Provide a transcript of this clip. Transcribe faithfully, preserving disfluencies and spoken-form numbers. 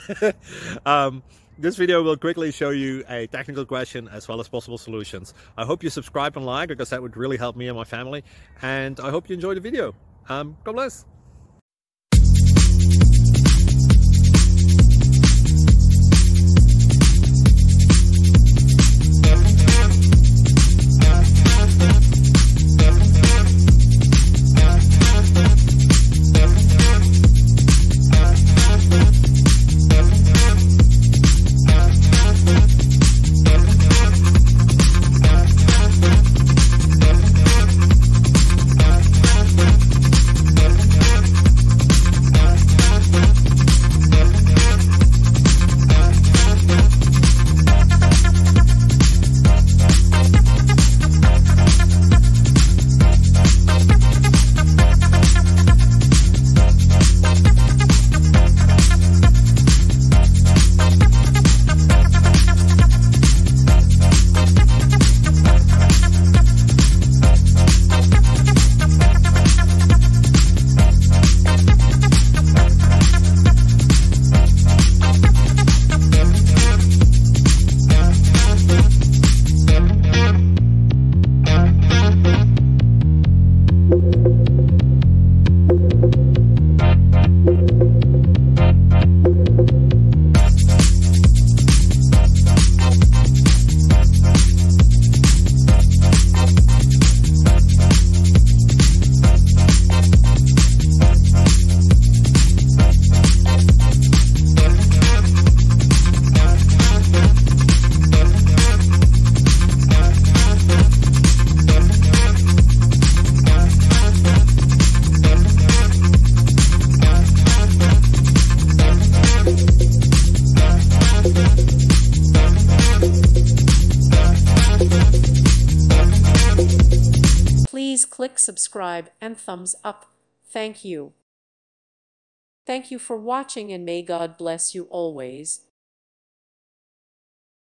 um, this video will quickly show you a technical question as well as possible solutions. I hope you subscribe and like, because that would really help me and my family. And I hope you enjoy the video. Um, God bless. Please click subscribe and thumbs up. Thank you. Thank you for watching, and may God bless you always.